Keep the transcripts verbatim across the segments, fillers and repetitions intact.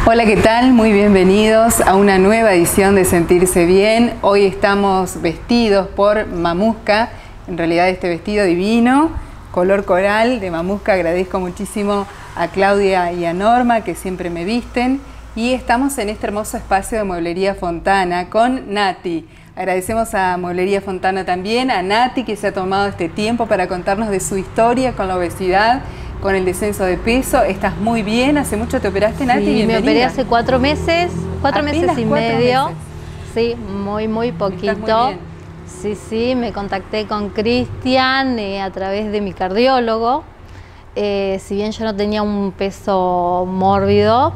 Hola, ¿qué tal? Muy bienvenidos a una nueva edición de Sentirse Bien. Hoy estamos vestidos por Mamuska, en realidad este vestido divino, color coral de Mamuska. Agradezco muchísimo a Claudia y a Norma que siempre me visten. Y estamos en este hermoso espacio de Mueblería Fontana con Nati. Agradecemos a Mueblería Fontana también, a Nati que se ha tomado este tiempo para contarnos de su historia con la obesidad, con el descenso de peso. Estás muy bien. ¿Hace mucho te operaste, Nati? Sí, me operé hace cuatro meses, cuatro Apenas meses y cuatro medio. meses. Sí, muy, muy poquito. Estás muy bien. Sí, sí, me contacté con Cristian eh, a través de mi cardiólogo. Eh, si bien yo no tenía un peso mórbido,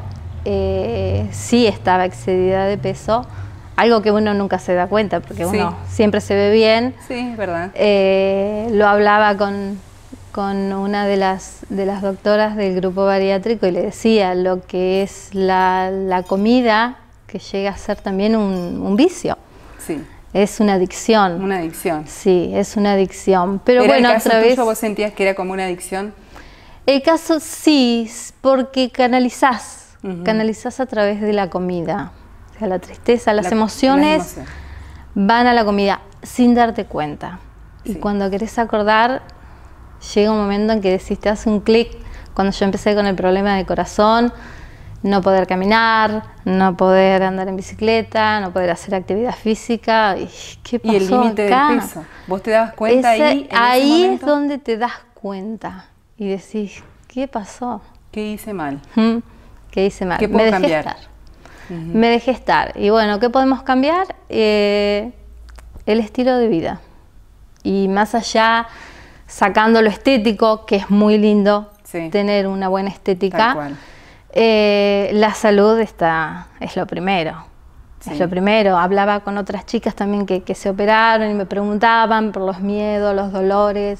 eh, sí estaba excedida de peso. Algo que uno nunca se da cuenta, porque Sí. uno siempre se ve bien. Sí, es verdad. Eh, lo hablaba con, con una de las, de las doctoras del grupo bariátrico y le decía lo que es la, la comida, que llega a ser también un, un vicio. Sí. Es una adicción. Una adicción. Sí, es una adicción. Pero ¿Era bueno, el caso otra tuyo, vez. vos sentías que era como una adicción? El caso sí, porque canalizás, Uh-huh. canalizás a través de la comida. O sea, la tristeza, las La- emociones las emociones. van a la comida sin darte cuenta. Y Sí. cuando querés acordar, llega un momento en que decís, te hace un clic. Cuando yo empecé con el problema de corazón, no poder caminar, no poder andar en bicicleta, no poder hacer actividad física. ¿Y qué pasó Y el límite acá? del peso. ¿Vos te dabas cuenta Ese- ahí? en ahí ese es momento? donde te das cuenta y decís, ¿qué pasó? ¿Qué hice mal? ¿Mm? ¿Qué hice mal? ¿Qué Me puedo dejé cambiar? estar. Me dejé estar. Y bueno, ¿qué podemos cambiar? Eh, el estilo de vida. Y más allá, sacando lo estético, que es muy lindo, Sí. tener una buena estética, Tal cual. eh, la salud está, es lo primero. Sí. Es lo primero. Hablaba con otras chicas también que, que se operaron y me preguntaban por los miedos, los dolores.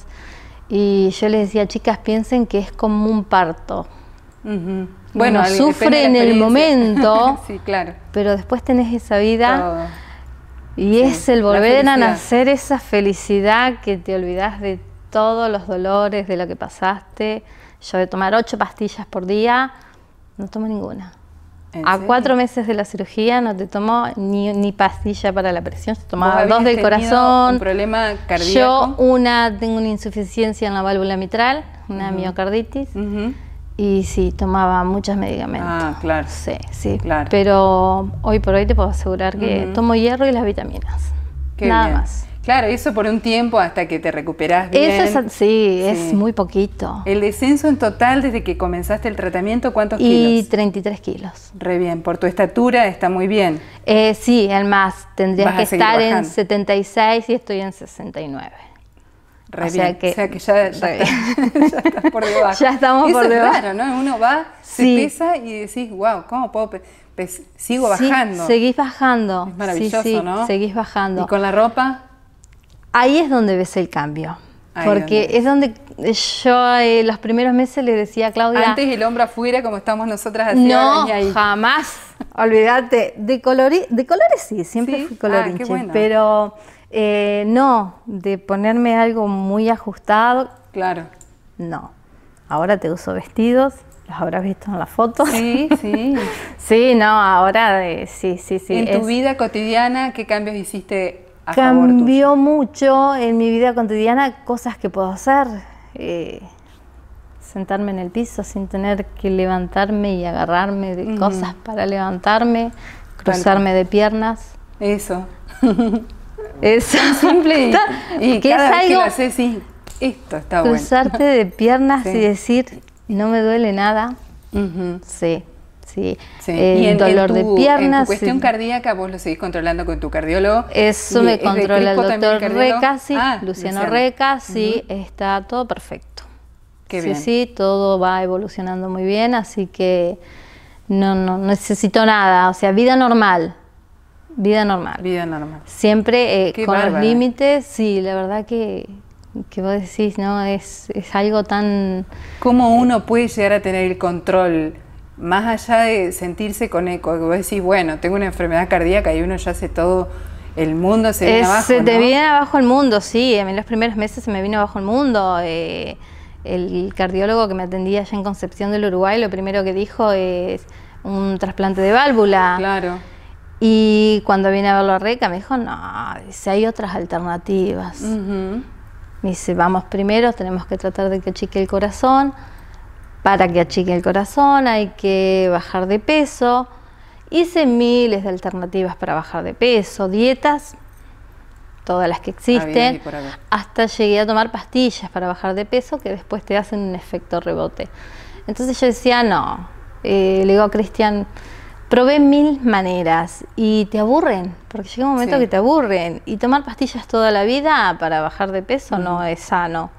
Y yo les decía, chicas, piensen que es como un parto. Ujú. Bueno, al- sufre depende de en la el experiencia. momento, Sí, claro. pero después tenés esa vida Todo. y Sí, es el la volver a felicidad. nacer, esa felicidad que te olvidás de todos los dolores, de lo que pasaste. Yo de tomar ocho pastillas por día, no tomo ninguna. ¿En A serio? cuatro meses de la cirugía no te tomo ni, ni pastilla para la presión, yo ¿Vos tomaba habías dos del tenido corazón. un problema Yo cardíaco? una tengo una insuficiencia en la válvula mitral, una Ujú. miocarditis. Ujú. Y sí, tomaba muchos medicamentos. Ah, claro. Sí, sí. Claro. Pero hoy por hoy te puedo asegurar que Ujú. tomo hierro y las vitaminas. Qué Nada bien. más. Claro, eso por un tiempo hasta que te recuperás bien. Eso es, sí, es Sí. muy poquito. El descenso en total desde que comenzaste el tratamiento, ¿cuántos Y kilos? treinta y tres kilos. Re bien, por tu estatura está muy bien. Eh, sí, además tendrías Vas a que seguir estar en bajando. setenta y seis y estoy en sesenta y nueve. Re O sea bien. que- o sea que ya, ya, re está- ya estás por debajo. Ya estamos Eso por es debajo. raro, ¿no? Uno va, se Sí. pesa y decís, wow, ¿cómo puedo? pe- pes- sigo Sí, bajando. seguís bajando. Es maravilloso, sí, sí, ¿no? Seguís bajando. ¿Y con la ropa? Ahí es donde ves el cambio. Ahí Porque donde es donde yo eh, los primeros meses le decía a Claudia, Antes el hombro afuera, como estamos nosotras así, no, ahora ni ahí. jamás, olvídate. De, colori- de colores sí, siempre ¿Sí? fui Ah, colorinche, qué bueno. pero eh, no, de ponerme algo muy ajustado, Claro. no. Ahora te uso vestidos, los habrás visto en las fotos. Sí, sí. Sí, no, ahora eh, sí, sí, sí. en tu es- vida cotidiana, ¿qué cambios hiciste a favor tuyo? Cambió mucho en mi vida cotidiana cosas que puedo hacer. Eh, sentarme en el piso sin tener que levantarme y agarrarme de Ujú. cosas para levantarme, Tal cruzarme de piernas. Eso. Eso. Simple y, y que cada es vez que lo algo, haces, sí, esto está bueno. cruzarte de piernas Sí. y decir, no me duele nada. Ujú. Sí, sí. Sí. Eh, y en, dolor en tu, de piernas. en tu cuestión sí. cardíaca, vos lo seguís controlando con tu cardiólogo. Eso ¿Y me es de controla el Crespo también doctor cardiólogo? Reca, sí, Ah, Luciano, Luciano. Reca, sí, está todo perfecto. Qué sí, bien. sí, todo va evolucionando muy bien, así que no, no necesito nada, o sea, vida normal, vida normal. Vida normal. Siempre eh, Qué con bárbara. los límites, sí, la verdad que, que vos decís, ¿no? Es, es algo tan... ¿Cómo uno puede llegar a tener el control? Más allá de sentirse con eco, que vos decís, bueno, tengo una enfermedad cardíaca y uno ya hace todo, el mundo se viene Es- abajo, se te ¿no? viene abajo el mundo, sí, a mí los primeros meses se me vino abajo el mundo. eh, el cardiólogo que me atendía allá en Concepción del Uruguay, lo primero que dijo es, un trasplante de válvula. Claro. Y cuando vine a verlo a Reca me dijo, no, dice, hay otras alternativas. Uh-huh. Me dice, vamos primero, tenemos que tratar de que achique el corazón. Para que achique el corazón hay que bajar de peso. Hice miles de alternativas para bajar de peso, dietas, todas las que existen, hasta llegué a tomar pastillas para bajar de peso que después te hacen un efecto rebote. Entonces yo decía, no, eh, le digo a Cristian, probé mil maneras y te aburren, porque llega un momento sí. que te aburren. Y tomar pastillas toda la vida para bajar de peso uh-huh. no es sano.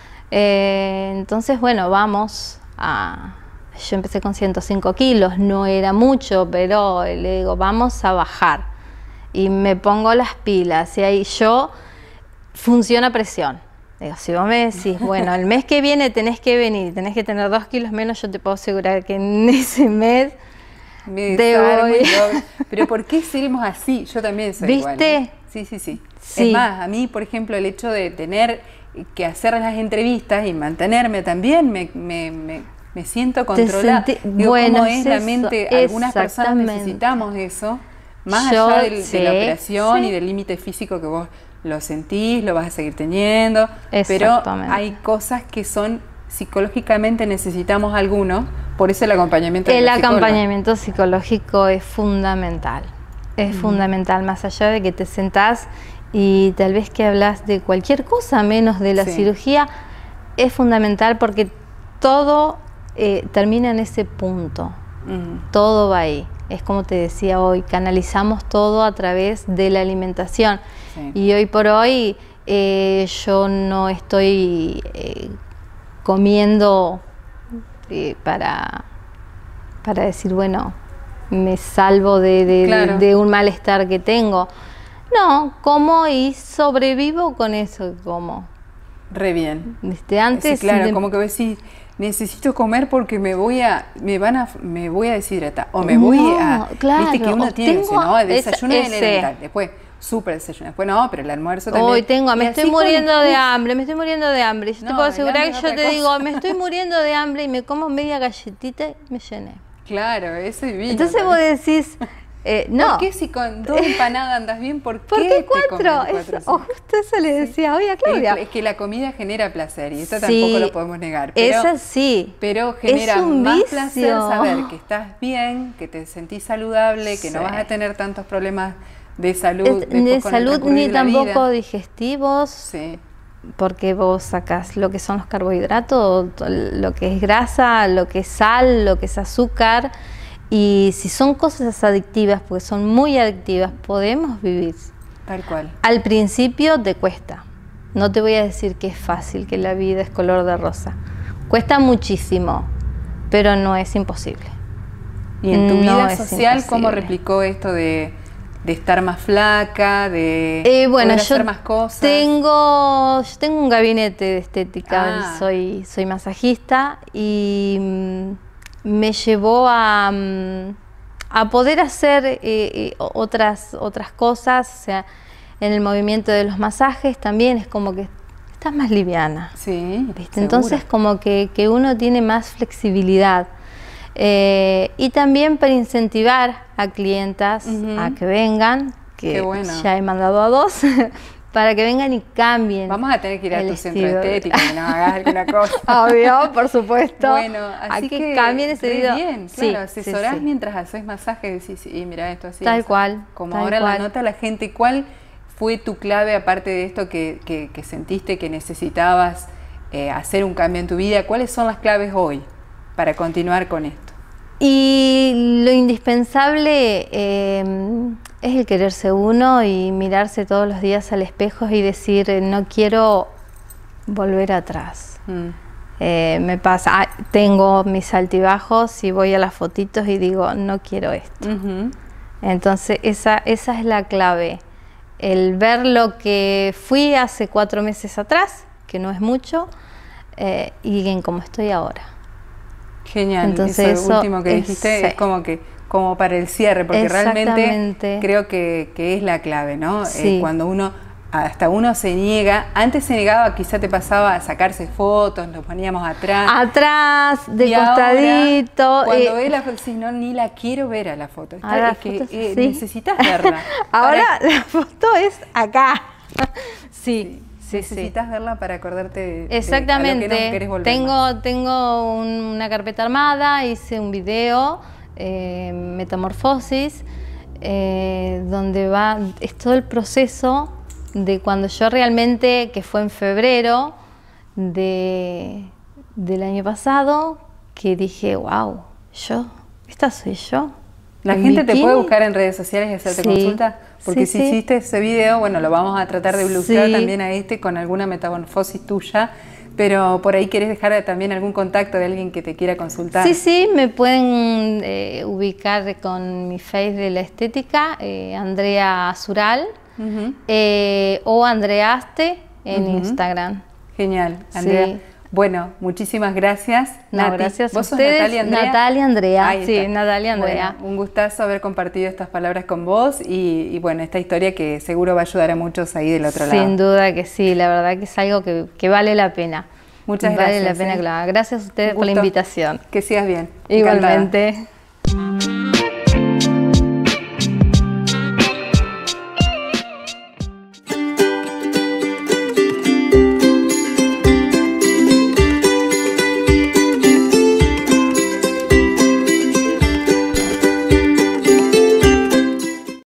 Eh, entonces, bueno, vamos a... Yo empecé con ciento cinco kilos, no era mucho, pero le digo, vamos a bajar. Y me pongo las pilas y ahí yo funciona presión. Digo, si vos me decís, bueno, el mes que viene tenés que venir, tenés que tener dos kilos menos, yo te puedo asegurar que en ese mes... Me desarmo y todo. Pero ¿por qué seremos así? Yo también soy igual. ¿Viste? ¿eh? Sí, sí, sí, sí. Es más, a mí, por ejemplo, el hecho de tener que hacer las entrevistas y mantenerme también, me, me, me, me siento controlada. Digo, bueno, ¿cómo es, es la eso, mente? Algunas personas necesitamos eso, más Yo, allá del, sí, de la operación sí. y del límite físico que vos lo sentís, lo vas a seguir teniendo. Pero hay cosas que son psicológicamente necesitamos algunos, por eso el acompañamiento El acompañamiento psicológico es fundamental, es uh-huh. fundamental, más allá de que te sentás y tal vez que hablas de cualquier cosa menos de la sí. cirugía, es fundamental porque todo eh, termina en ese punto, uh-huh. todo va ahí. Es como te decía hoy, canalizamos todo a través de la alimentación sí. y hoy por hoy eh, yo no estoy... Eh, comiendo eh, para, para decir, bueno, me salvo de, de, claro. de, de un malestar que tengo. No, como y sobrevivo con eso que como. Re bien. Desde antes. Sí, claro, de... como que decís, necesito comer porque me voy a, me van a, me voy a deshidratar. O me voy no, a. Claro, viste que uno tiene tengo ¿no? El desayuno esa, y el elemental. Después. Súper desayuno. Después no, pero el almuerzo también. Hoy tengo, me estoy muriendo de hambre, me estoy muriendo de hambre. Yo no, te puedo asegurar que yo te cosa. digo, me estoy muriendo de hambre y me como media galletita y me llené. Claro, eso es divino. Entonces también. vos decís, eh, no. ¿Por qué si con dos empanadas andas bien? ¿Por qué, ¿Por qué cuatro? cuatro Eso, oh, justo eso le decía hoy a Claudia. Es, es que la comida genera placer y eso sí, tampoco lo podemos negar. Pero, esa sí. Pero genera es un más vicio. placer saber que estás bien, que te sentís saludable, que sí. no vas a tener tantos problemas de salud, de salud ni tampoco digestivos, sí. porque vos sacás lo que son los carbohidratos, lo que es grasa, lo que es sal, lo que es azúcar, y si son cosas adictivas, porque son muy adictivas, podemos vivir. Tal cual. Al principio te cuesta, no te voy a decir que es fácil, que la vida es color de rosa, cuesta muchísimo, pero no es imposible. ¿Y en tu no vida social cómo replicó esto de de estar más flaca, de eh, bueno, poder yo hacer más cosas? Tengo, yo tengo un gabinete de estética, ah. soy, soy masajista y mm, me llevó a, mm, a poder hacer eh, eh, otras, otras cosas, o sea, en el movimiento de los masajes también es como que estás más liviana. Sí, ¿viste? Entonces como que, que uno tiene más flexibilidad. Eh, y también para incentivar a clientas uh-huh. a que vengan, que bueno. ya he mandado a dos, para que vengan y cambien. Vamos a tener que ir a tu centro estético y nos hagas alguna cosa. Obvio, por supuesto. Bueno, así a que, que cambien ese video. Bien, sí, claro, asesorás sí, sí. mientras haces masaje, decís, sí, mira esto así. Tal eso. cual. Como tal ahora cual. la nota la gente, ¿cuál fue tu clave aparte de esto que, que, que sentiste que necesitabas eh, hacer un cambio en tu vida? ¿Cuáles son las claves hoy para continuar con esto? Y lo indispensable eh, es el quererse uno y mirarse todos los días al espejo y decir, eh, no quiero volver atrás. Mm. Eh, me pasa, ah, tengo mis altibajos y voy a las fotitos y digo, no quiero esto. Uh-huh. Entonces esa, esa es la clave, el ver lo que fui hace cuatro meses atrás, que no es mucho, eh, y en cómo estoy ahora. Genial. Entonces eso, eso último que es, dijiste sí. es como que como para el cierre, porque realmente creo que, que es la clave, ¿no? Sí. Eh, cuando uno hasta uno se niega. Antes se negaba, quizá te pasaba a sacarse fotos, nos poníamos atrás. Atrás, de y costadito. Ahora, cuando eh, ves la foto, si no, ni la quiero ver a la foto. Está, ahora es que fotos eh, así. necesitas verla. Ahora Para, la foto es acá. Sí, sí, necesitas sí. verla para acordarte de, de Exactamente. a lo que no querés volver tengo más. tengo un- una carpeta armada, hice un video, eh, Metamorfosis, eh, donde va, es todo el proceso de cuando yo realmente, que fue en febrero de, del año pasado, que dije, wow, yo, esta soy yo. La ¿En gente te bikini? puede buscar en redes sociales y hacerte Sí, consulta, porque sí, si sí. hiciste ese video, bueno, lo vamos a tratar de ilustrar Sí. también a este con alguna metamorfosis tuya, pero por ahí querés dejar también algún contacto de alguien que te quiera consultar. Sí, sí, me pueden eh, ubicar con mi face de la estética, eh, Andrea Azural, Uh-huh. eh, o Andreaste en Uh-huh. Instagram. Genial, Andrea. Sí. Bueno, muchísimas gracias. No, Nati. gracias a ¿Vos sos ustedes. Natalia Andrea? Natalia Andrea, Ahí sí, está. Natalia Andrea. Bueno, un gustazo haber compartido estas palabras con vos y, y bueno, esta historia que seguro va a ayudar a muchos ahí del otro lado. Sin duda que sí, la verdad que es algo que, que vale la pena. Muchas vale gracias. la pena, ¿eh? claro. Gracias a ustedes Un por la gusto. invitación. Que sigas bien. Encantada. Igualmente.